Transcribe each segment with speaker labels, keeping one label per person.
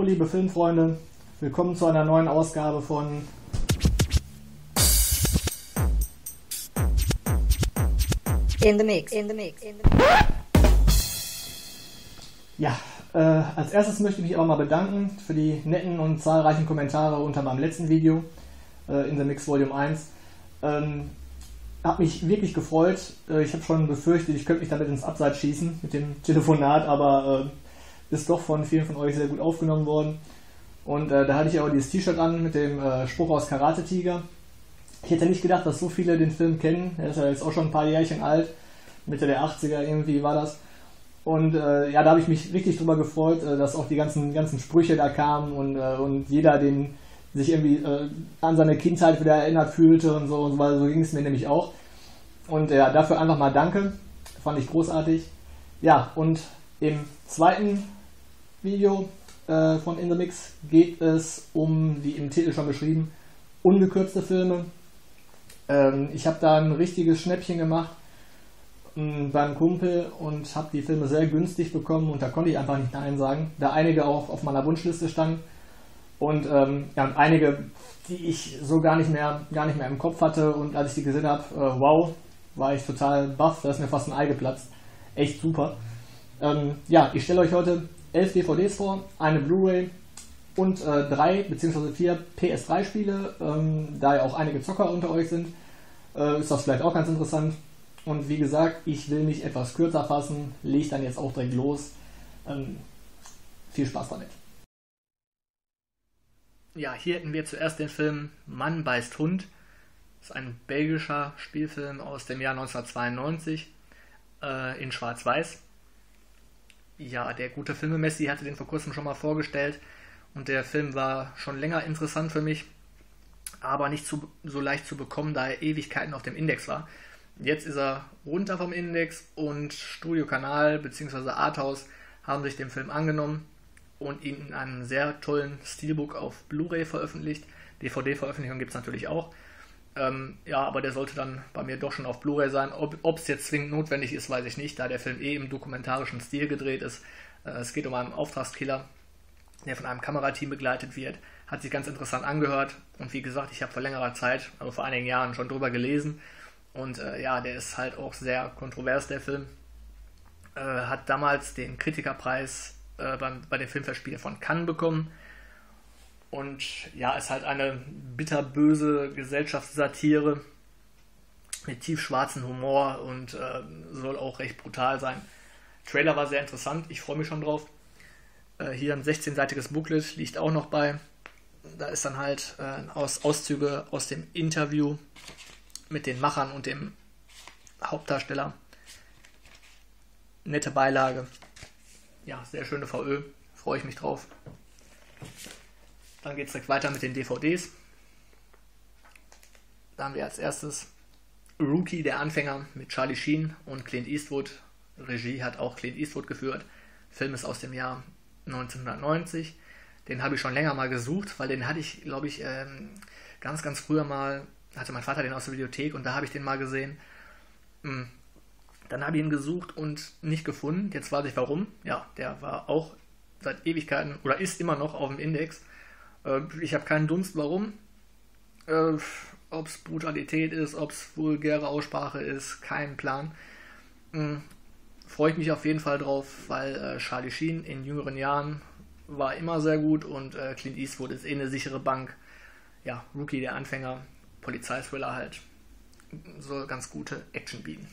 Speaker 1: Hallo liebe Filmfreunde, willkommen zu einer neuen Ausgabe von
Speaker 2: In the Mix.
Speaker 1: Ja, als erstes möchte ich mich auch mal bedanken für die netten und zahlreichen Kommentare unter meinem letzten Video, In the Mix Volume 1. Hat mich wirklich gefreut. Ich habe schon befürchtet, ich könnte mich damit ins Abseits schießen mit dem Telefonat, aber ist doch von vielen von euch sehr gut aufgenommen worden. Und da hatte ich auch dieses T-Shirt an mit dem Spruch aus Karate Tiger. Ich hätte nicht gedacht, dass so viele den Film kennen. Er ist ja jetzt auch schon ein paar Jährchen alt. Mitte der 80er irgendwie war das. Und ja, da habe ich mich richtig drüber gefreut, dass auch die ganzen Sprüche da kamen und jeder den sich irgendwie an seine Kindheit wieder erinnert fühlte und so, weil so ging es mir nämlich auch. Und ja, dafür einfach mal danke. Fand ich großartig. Ja, und im zweiten Video von In the Mix geht es um, wie im Titel schon beschrieben, ungekürzte Filme. Ich habe da ein richtiges Schnäppchen gemacht beim Kumpel und habe die Filme sehr günstig bekommen und da konnte ich einfach nicht Nein sagen, da einige auch auf meiner Wunschliste standen und ja, und einige, die ich so gar nicht mehr im Kopf hatte, und als ich die gesehen habe, wow, war ich total baff, da ist mir fast ein Ei geplatzt. Echt super. Ja, ich stelle euch heute 11 DVDs vor, eine Blu-ray und 3 bzw. 4 PS3-Spiele. Da ja auch einige Zocker unter euch sind, ist das vielleicht auch ganz interessant. Und wie gesagt, ich will mich etwas kürzer fassen, lege dann jetzt auch direkt los. Viel Spaß damit. Ja, hier hätten wir zuerst den Film Mann beißt Hund. Das ist ein belgischer Spielfilm aus dem Jahr 1992 in Schwarz-Weiß. Ja, der gute Filmemessi hatte den vor kurzem schon mal vorgestellt und der Film war schon länger interessant für mich, aber nicht so leicht zu bekommen, da er Ewigkeiten auf dem Index war. Jetzt ist er runter vom Index und Studio Kanal bzw. Arthouse haben sich dem Film angenommen und ihn in einem sehr tollen Steelbook auf Blu-ray veröffentlicht. DVD-Veröffentlichung gibt es natürlich auch. Ja, aber der sollte dann bei mir doch schon auf Blu-ray sein. Ob es jetzt zwingend notwendig ist, weiß ich nicht, da der Film im dokumentarischen Stil gedreht ist. Es geht um einen Auftragskiller, der von einem Kamerateam begleitet wird. Hat sich ganz interessant angehört. Und wie gesagt, ich habe vor längerer Zeit, also vor einigen Jahren, schon drüber gelesen. Und ja, der ist halt auch sehr kontrovers, der Film. Hat damals den Kritikerpreis bei den Filmfestspielen von Cannes bekommen. Und ja, ist halt eine bitterböse Gesellschaftssatire mit tiefschwarzem Humor und soll auch recht brutal sein. Trailer war sehr interessant, ich freue mich schon drauf. Hier ein 16-seitiges Booklet liegt auch noch bei. Da ist dann halt Auszüge aus dem Interview mit den Machern und dem Hauptdarsteller. Nette Beilage. Ja, sehr schöne VÖ, freue ich mich drauf. Dann geht es direkt weiter mit den DVDs. Da haben wir als erstes Rookie, der Anfänger, mit Charlie Sheen und Clint Eastwood. Regie hat auch Clint Eastwood geführt. Film ist aus dem Jahr 1990. Den habe ich schon länger mal gesucht, weil den hatte ich, glaube ich, ganz früher mal, hatte mein Vater den aus der Videothek und da habe ich den mal gesehen. Dann habe ich ihn gesucht und nicht gefunden. Jetzt weiß ich warum. Ja, der war auch seit Ewigkeiten oder ist immer noch auf dem Index. Ich habe keinen Dunst, warum. Ob es Brutalität ist, ob es vulgäre Aussprache ist, keinen Plan. Freue ich mich auf jeden Fall drauf, weil Charlie Sheen in jüngeren Jahren war immer sehr gut und Clint Eastwood ist eine sichere Bank. Ja, Rookie, der Anfänger, Polizeithriller halt. Soll ganz gute Action bieten.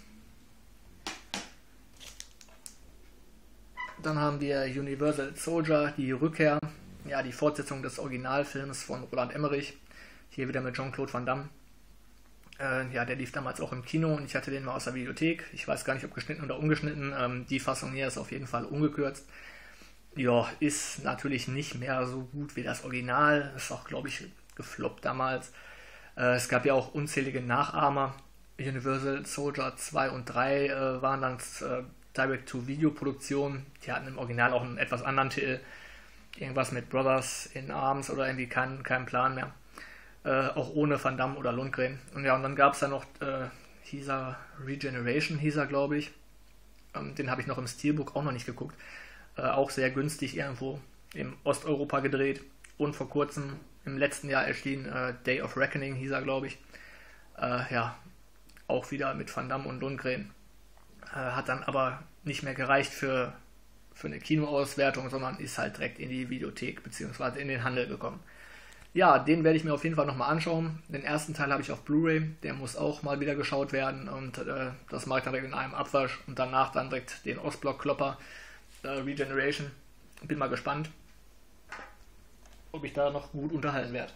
Speaker 1: Dann haben wir Universal Soldier, die Rückkehr. Ja, die Fortsetzung des Originalfilms von Roland Emmerich. Hier wieder mit Jean-Claude Van Damme. Ja, der lief damals auch im Kino und ich hatte den mal aus der Videothek. Ich weiß gar nicht, ob geschnitten oder ungeschnitten. Die Fassung hier ist auf jeden Fall ungekürzt. Ja, ist natürlich nicht mehr so gut wie das Original. Ist auch, glaube ich, gefloppt damals. Es gab ja auch unzählige Nachahmer. Universal Soldier 2 und 3 waren dann Direct-to-Video-Produktionen. Die hatten im Original auch einen etwas anderen Titel. Irgendwas mit Brothers in Arms oder irgendwie keinen Plan mehr. Auch ohne Van Damme oder Lundgren. Und ja, und dann gab es da noch, hieß er Regeneration, glaube ich. Den habe ich noch im Steelbook auch noch nicht geguckt. Auch sehr günstig irgendwo. in Osteuropa gedreht und vor kurzem im letzten Jahr erschien Day of Reckoning, hieß er, glaube ich. Ja, auch wieder mit Van Damme und Lundgren. Hat dann aber nicht mehr gereicht für eine Kinoauswertung, sondern ist halt direkt in die Videothek bzw. in den Handel gekommen. Ja, den werde ich mir auf jeden Fall nochmal anschauen. Den ersten Teil habe ich auf Blu-ray, der muss auch mal wieder geschaut werden und das mache ich dann direkt in einem Abwasch und danach dann direkt den Ostblock-Klopper Regeneration. Bin mal gespannt, ob ich da noch gut unterhalten werde.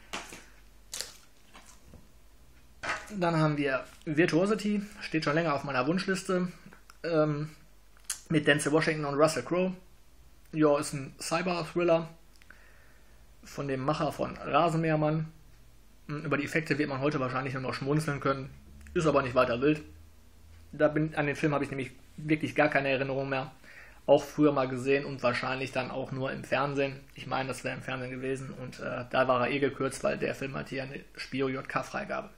Speaker 1: Dann haben wir Virtuosity, steht schon länger auf meiner Wunschliste, mit Denzel Washington und Russell Crowe. Ja, ist ein Cyber-Thriller von dem Macher von Rasenmähermann. Über die Effekte wird man heute wahrscheinlich nur noch schmunzeln können, ist aber nicht weiter wild. An den Film habe ich nämlich wirklich gar keine Erinnerung mehr. Auch früher mal gesehen und wahrscheinlich dann auch nur im Fernsehen. Ich meine, das wäre im Fernsehen gewesen und da war er eh gekürzt, weil der Film hat hier eine Spio-JK-Freigabe.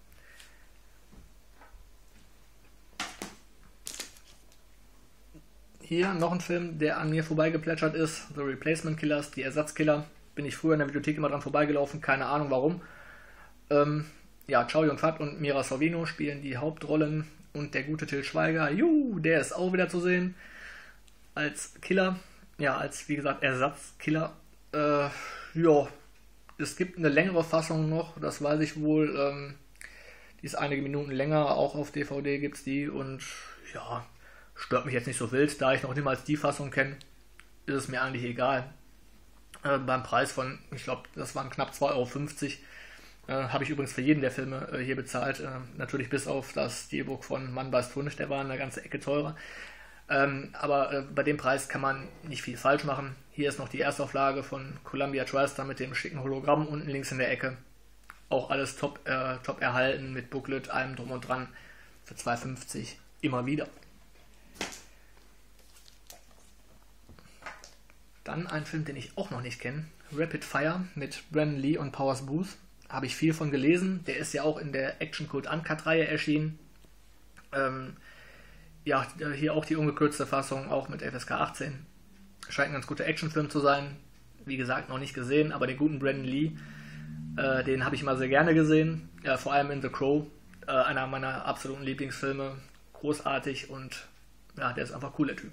Speaker 1: Hier noch ein Film, der an mir vorbeigeplätschert ist. The Replacement Killers, die Ersatzkiller. Bin ich früher in der Videothek immer dran vorbeigelaufen, keine Ahnung warum. Ja, Chow Yun-Fat und Mira Sorvino spielen die Hauptrollen und der gute Til Schweiger, der ist auch wieder zu sehen. Als Killer, ja, als wie gesagt Ersatzkiller. Ja, es gibt eine längere Fassung noch, das weiß ich wohl. Die ist einige Minuten länger, auch auf DVD gibt es die und ja, stört mich jetzt nicht so wild, da ich noch niemals die Fassung kenne, ist es mir eigentlich egal. Beim Preis von, ich glaube, das waren knapp 2,50 Euro, habe ich übrigens für jeden der Filme hier bezahlt. Natürlich bis auf das Steelbook von Mann beißt Hund, der war eine ganze Ecke teurer. Aber bei dem Preis kann man nicht viel falsch machen. Hier ist noch die Erstauflage von Columbia TriStar mit dem schicken Hologramm unten links in der Ecke. Auch alles top erhalten mit Booklet, allem drum und dran. Für 2,50 € immer wieder. Dann ein Film, den ich auch noch nicht kenne. Rapid Fire mit Brandon Lee und Powers Booth. Habe ich viel von gelesen. Der ist ja auch in der Action Cult Uncut-Reihe erschienen. Ja, hier auch die ungekürzte Fassung, auch mit FSK 18. Scheint ein ganz guter Actionfilm zu sein. Wie gesagt, noch nicht gesehen, aber den guten Brandon Lee, den habe ich immer sehr gerne gesehen. Vor allem in The Crow, einer meiner absoluten Lieblingsfilme. Großartig und ja, der ist einfach ein cooler Typ.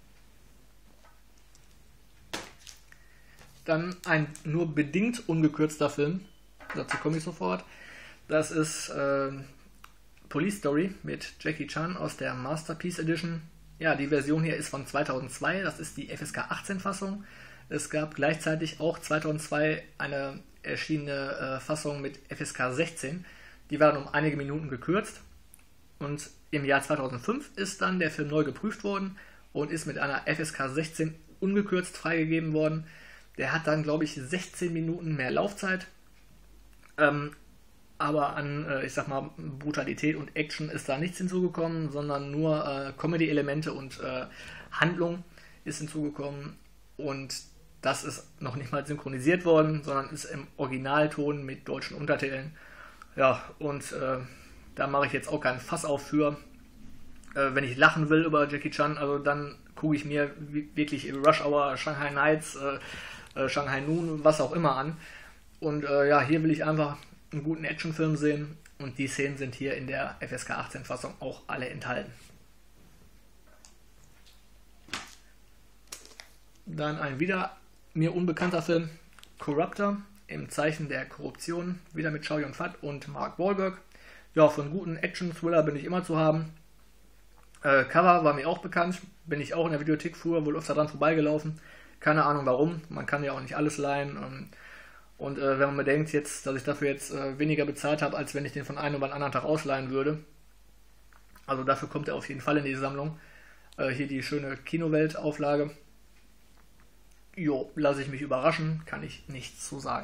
Speaker 1: Dann ein nur bedingt ungekürzter Film, dazu komme ich sofort. Das ist Police Story mit Jackie Chan aus der Masterpiece Edition. Ja, die Version hier ist von 2002, das ist die FSK 18 Fassung. Es gab gleichzeitig auch 2002 eine erschienene Fassung mit FSK 16. Die war dann um einige Minuten gekürzt. Und im Jahr 2005 ist dann der Film neu geprüft worden und ist mit einer FSK 16 ungekürzt freigegeben worden. Der hat dann, glaube ich, 16 Minuten mehr Laufzeit. Aber an, ich sag mal, Brutalität und Action ist da nichts hinzugekommen, sondern nur Comedy-Elemente und Handlung ist hinzugekommen. Und das ist noch nicht mal synchronisiert worden, sondern ist im Originalton mit deutschen Untertiteln. Ja, und da mache ich jetzt auch keinen Fass auf für. Wenn ich lachen will über Jackie Chan, also dann gucke ich mir wirklich Rush Hour, Shanghai Nights, Shanghai Noon, was auch immer an. Und ja, hier will ich einfach einen guten Actionfilm sehen und die Szenen sind hier in der FSK 18 Fassung auch alle enthalten. Dann ein wieder mir unbekannter Film, Corruptor, im Zeichen der Korruption, wieder mit Chow Yun-Fat und Mark Wahlberg. Ja, für einen guten Action-Thriller bin ich immer zu haben. Cover war mir auch bekannt, bin ich auch in der Videothek früher wohl öfter dran vorbeigelaufen. Keine Ahnung warum, man kann ja auch nicht alles leihen. Und wenn man bedenkt jetzt, dass ich dafür jetzt weniger bezahlt habe, als wenn ich den von einem oder anderen Tag ausleihen würde. Also dafür kommt er auf jeden Fall in die Sammlung. Hier die schöne Kinowelt-Auflage. Jo, lasse ich mich überraschen, kann ich nichts zu sagen.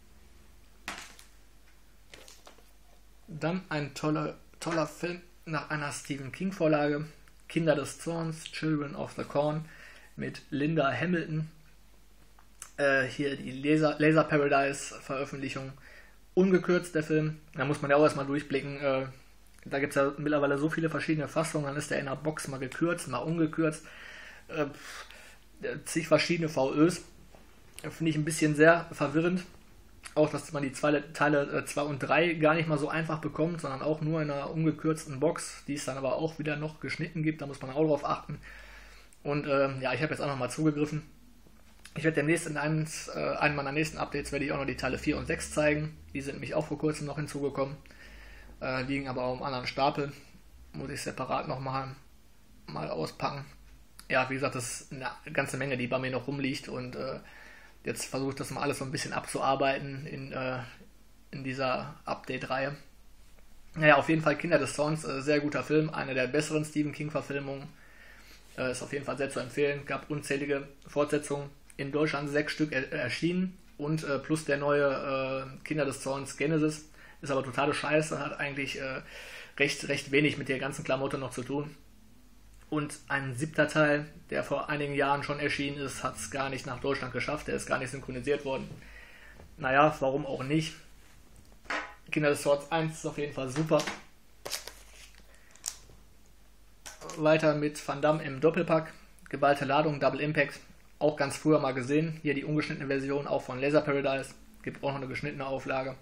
Speaker 1: Dann ein toller Film nach einer Stephen King-Vorlage. Kinder des Zorns, Children of the Corn mit Linda Hamilton. Hier die Laser Paradise Veröffentlichung. Ungekürzt der Film. Da muss man ja auch erstmal durchblicken. Da gibt es ja mittlerweile so viele verschiedene Fassungen. Dann ist der in der Box mal gekürzt, mal ungekürzt. Zig verschiedene VÖs. Finde ich ein bisschen sehr verwirrend. Auch, dass man die Teile 2 und 3 gar nicht mal so einfach bekommt, sondern auch nur in einer ungekürzten Box, die es dann aber auch wieder noch geschnitten gibt. Da muss man auch drauf achten. Und ja, ich habe jetzt auch nochmal zugegriffen. Ich werde demnächst in einem meiner nächsten Updates werde ich auch noch die Teile 4 und 6 zeigen. Die sind nämlich auch vor kurzem noch hinzugekommen. Liegen aber auch im anderen Stapel. Muss ich separat nochmal mal auspacken. Ja, wie gesagt, das ist eine ganze Menge, die bei mir noch rumliegt. Und jetzt versuche ich das mal alles so ein bisschen abzuarbeiten in dieser Update-Reihe. Naja, auf jeden Fall Kinder des Zorns, sehr guter Film. Eine der besseren Stephen King-Verfilmungen. Ist auf jeden Fall sehr zu empfehlen. Gab unzählige Fortsetzungen. In Deutschland 6 Stück erschienen und plus der neue Kinder des Zorns Genesis. Ist aber totale Scheiße, hat eigentlich recht wenig mit der ganzen Klamotte noch zu tun. Und ein 7. Teil, der vor einigen Jahren schon erschienen ist, hat es gar nicht nach Deutschland geschafft. Der ist gar nicht synchronisiert worden. Naja, warum auch nicht. Kinder des Zorns 1 ist auf jeden Fall super. Weiter mit Van Damme im Doppelpack. Geballte Ladung, Double Impact. Auch ganz früher mal gesehen. Hier die ungeschnittene Version, auch von Laser Paradise. Gibt auch noch eine geschnittene Auflage.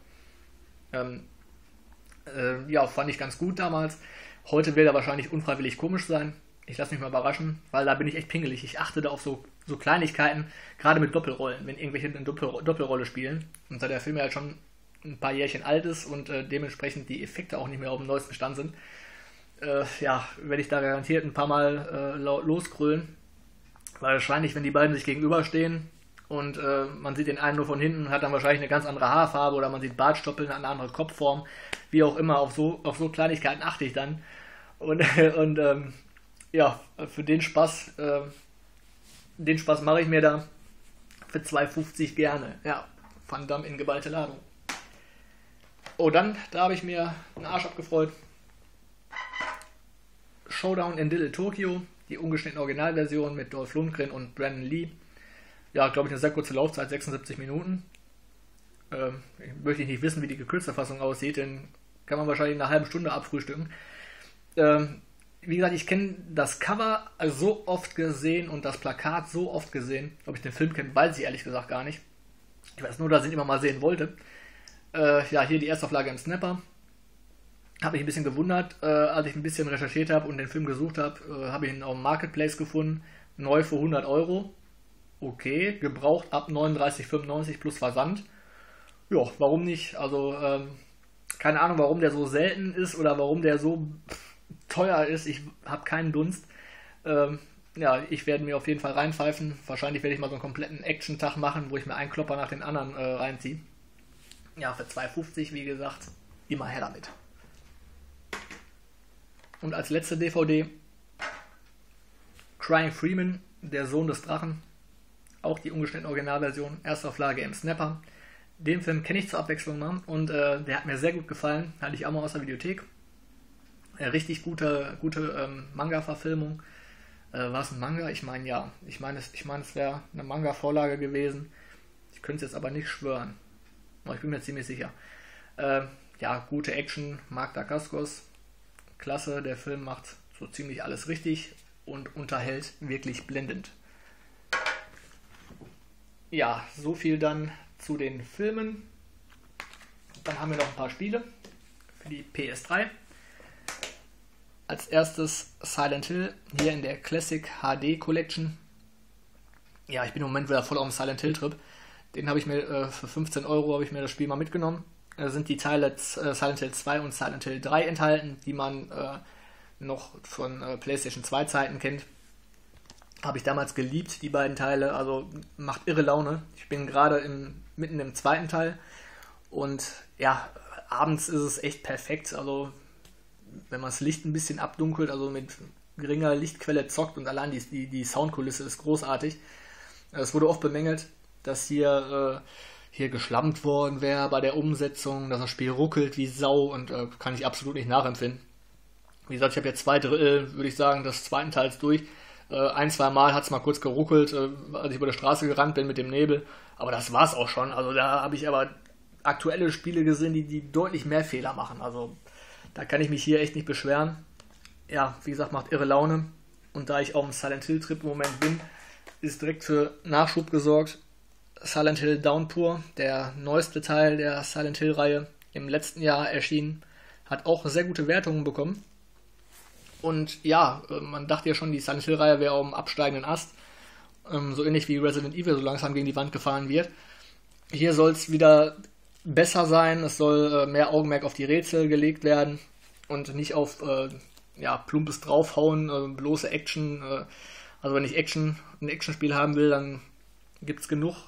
Speaker 1: Ja, fand ich ganz gut damals. Heute will er wahrscheinlich unfreiwillig komisch sein. Ich lasse mich mal überraschen, weil da bin ich echt pingelig. Ich achte da auf so Kleinigkeiten, gerade mit Doppelrollen, wenn irgendwelche eine Doppelrolle spielen. Und da der Film ja halt schon ein paar Jährchen alt ist und dementsprechend die Effekte auch nicht mehr auf dem neuesten Stand sind, ja, werde ich da garantiert ein paar Mal losgrölen. Weil wahrscheinlich, wenn die beiden sich gegenüberstehen und man sieht den einen nur von hinten, hat dann wahrscheinlich eine ganz andere Haarfarbe oder man sieht Bartstoppeln, eine andere Kopfform, wie auch immer, auf so Kleinigkeiten achte ich dann. Und ja, für den Spaß mache ich mir da für 2,50 gerne. Ja, Van Damme in geballte Ladung. Oh, da habe ich mir einen Arsch abgefreut. Showdown in Little Tokyo, die ungeschnittene Originalversion mit Dolph Lundgren und Brandon Lee. Ja, glaube ich, eine sehr kurze Laufzeit, 76 Minuten. Möchte ich nicht wissen, wie die gekürzte Fassung aussieht, denn kann man wahrscheinlich in einer halben Stunde abfrühstücken. Wie gesagt, ich kenne das Cover so oft gesehen und das Plakat so oft gesehen. Ob ich den Film kenne, weiß ich ehrlich gesagt gar nicht. Ich weiß nur, dass ich ihn immer mal sehen wollte. Ja, hier die Erstauflage im Snapper. Habe mich ein bisschen gewundert, als ich ein bisschen recherchiert habe und den Film gesucht habe, habe ich ihn auf dem Marketplace gefunden, neu für 100 Euro. Okay, gebraucht ab 39,95 plus Versand. Ja, warum nicht? Also, keine Ahnung, warum der so selten ist oder warum der so teuer ist. Ich habe keinen Dunst. Ja, ich werde mir auf jeden Fall reinpfeifen. Wahrscheinlich werde ich mal so einen kompletten Action-Tag machen, wo ich mir einen Klopper nach den anderen reinziehe. Ja, für 2,50, wie gesagt, immer her damit. Und als letzte DVD Crying Freeman, der Sohn des Drachen. Auch die ungeschnittene Originalversion, Erstauflage im Snapper. Den Film kenne ich zur Abwechslung mal und der hat mir sehr gut gefallen. Hatte ich auch mal aus der Videothek. Richtig gute Manga-Verfilmung. War es ein Manga? Ich meine ja. Ich meine es wäre eine Manga-Vorlage gewesen. Ich könnte es jetzt aber nicht schwören. Aber ich bin mir ziemlich sicher. Ja, gute Action, Mark Dacascos. Klasse, der Film macht so ziemlich alles richtig und unterhält wirklich blendend. Ja, so viel dann zu den Filmen. Dann haben wir noch ein paar Spiele für die PS3. Als erstes Silent Hill, hier in der Classic HD Collection. Ja, ich bin im Moment wieder voll auf dem Silent Hill Trip. Den habe ich mir für 15 Euro habe ich mir das Spiel mal mitgenommen. Da sind die Teile Silent Hill 2 und Silent Hill 3 enthalten, die man noch von PlayStation 2 Zeiten kennt. Habe ich damals geliebt, die beiden Teile. Also macht irre Laune. Ich bin gerade mitten im zweiten Teil. Und ja, abends ist es echt perfekt. Also wenn man das Licht ein bisschen abdunkelt, also mit geringer Lichtquelle zockt und allein die Soundkulisse ist großartig. Es wurde oft bemängelt, dass hier geschlammt worden wäre bei der Umsetzung, dass das Spiel ruckelt wie Sau und kann ich absolut nicht nachempfinden. Wie gesagt, ich habe jetzt 2 Drittel, würde ich sagen, des zweiten Teils durch. 1-2 Mal hat es mal kurz geruckelt, als ich über die Straße gerannt bin mit dem Nebel. Aber das war's auch schon. Also da habe ich aber aktuelle Spiele gesehen, die deutlich mehr Fehler machen. Also da kann ich mich hier echt nicht beschweren. Ja, wie gesagt, macht irre Laune. Und da ich auf dem Silent Hill Trip im Moment bin, ist direkt für Nachschub gesorgt. Silent Hill Downpour, der neueste Teil der Silent Hill-Reihe, im letzten Jahr erschienen, hat auch sehr gute Wertungen bekommen. Und ja, man dachte ja schon, die Silent Hill-Reihe wäre auf dem absteigenden Ast, so ähnlich wie Resident Evil so langsam gegen die Wand gefahren wird. Hier soll es wieder besser sein, es soll mehr Augenmerk auf die Rätsel gelegt werden und nicht auf plumpes Draufhauen, bloße Action. Also wenn ich ein Actionspiel haben will, dann gibt es genug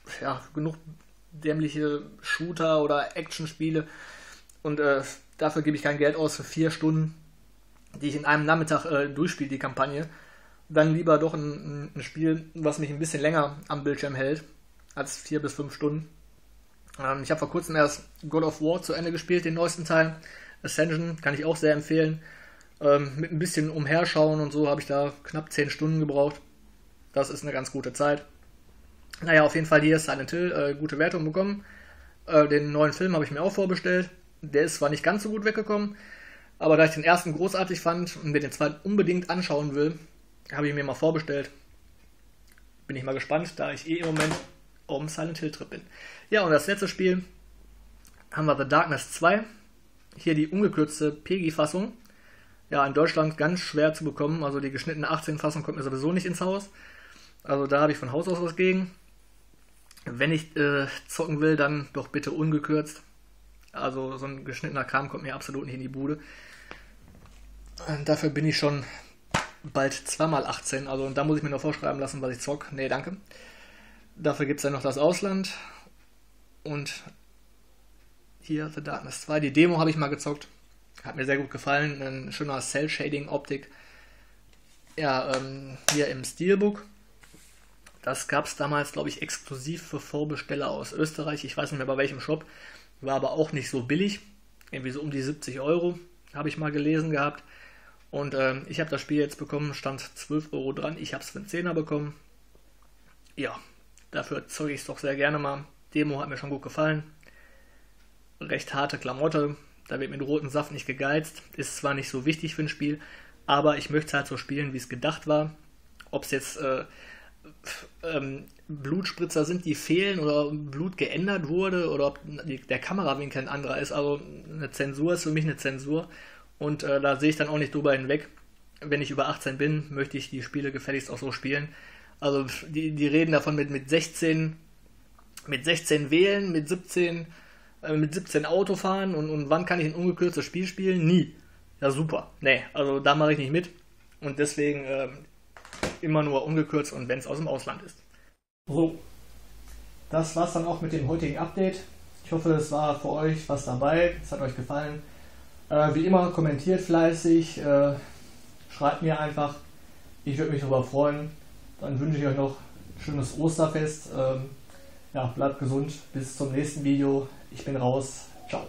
Speaker 1: dämliche Shooter oder Actionspiele und dafür gebe ich kein Geld aus für 4 Stunden, die ich in einem Nachmittag durchspiele, die Kampagne. Dann lieber doch ein Spiel, was mich ein bisschen länger am Bildschirm hält, als 4 bis 5 Stunden. Ich habe vor kurzem erst God of War zu Ende gespielt, den neuesten Teil. Ascension kann ich auch sehr empfehlen. Mit ein bisschen Umherschauen und so habe ich da knapp 10 Stunden gebraucht. Das ist eine ganz gute Zeit. Naja, auf jeden Fall hier Silent Hill, gute Wertung bekommen. Den neuen Film habe ich mir auch vorbestellt. Der ist zwar nicht ganz so gut weggekommen, aber da ich den ersten großartig fand und mir den zweiten unbedingt anschauen will, habe ich mir mal vorbestellt. Bin ich mal gespannt, da ich im Moment auf dem Silent Hill Trip bin. Ja, und das letzte Spiel haben wir The Darkness 2. Hier die ungekürzte PEGI-Fassung. Ja, in Deutschland ganz schwer zu bekommen. Also die geschnittene 18-Fassung kommt mir sowieso nicht ins Haus. Also da habe ich von Haus aus was gegen. Wenn ich zocken will, dann doch bitte ungekürzt. Also so ein geschnittener Kram kommt mir absolut nicht in die Bude. Dafür bin ich schon bald 2x18. Also und da muss ich mir noch vorschreiben lassen, was ich zock. Nee, danke. Dafür gibt es dann noch das Ausland. Und hier The Darkness 2. Die Demo habe ich mal gezockt. Hat mir sehr gut gefallen. Ein schöner Cell-Shading-Optik. Ja, hier im Steelbook. Das gab es damals, glaube ich, exklusiv für Vorbesteller aus Österreich. Ich weiß nicht mehr bei welchem Shop. War aber auch nicht so billig. Irgendwie so um die 70 Euro. Habe ich mal gelesen gehabt. Und ich habe das Spiel jetzt bekommen. Stand 12 Euro dran. Ich habe es für einen 10er bekommen. Ja, dafür zocke ich es doch sehr gerne mal. Demo hat mir schon gut gefallen. Recht harte Klamotte. Da wird mit rotem Saft nicht gegeizt. Ist zwar nicht so wichtig für ein Spiel, aber ich möchte es halt so spielen, wie es gedacht war. Ob es jetzt Blutspritzer sind, die fehlen oder Blut geändert wurde oder ob der Kamerawinkel ein anderer ist. Also eine Zensur ist für mich eine Zensur und da sehe ich dann auch nicht drüber hinweg. Wenn ich über 18 bin, möchte ich die Spiele gefälligst auch so spielen. Also die reden davon mit 16 wählen, mit 17 Auto fahren und wann kann ich ein ungekürztes Spiel spielen? Nie. Ja, super. Nee, also da mache ich nicht mit. Und deswegen immer nur ungekürzt und wenn es aus dem Ausland ist. So, das war's dann auch mit dem heutigen Update. Ich hoffe, es war für euch was dabei. Es hat euch gefallen. Wie immer, kommentiert fleißig. Schreibt mir einfach. Ich würde mich darüber freuen. Dann wünsche ich euch noch ein schönes Osterfest. Bleibt gesund. Bis zum nächsten Video. Ich bin raus. Ciao.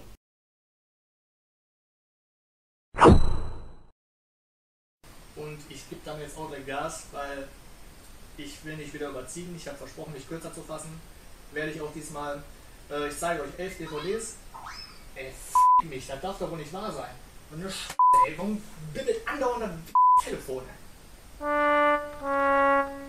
Speaker 1: Und ich gebe dann jetzt ordentlich Gas, weil ich will nicht wieder überziehen. Ich habe versprochen, mich kürzer zu fassen. Werde ich auch diesmal. Ich zeige euch 11 DVDs. Ey, f*** mich, das darf doch wohl nicht wahr sein. Und eine ey, warum bimmelt andauernd das Telefon?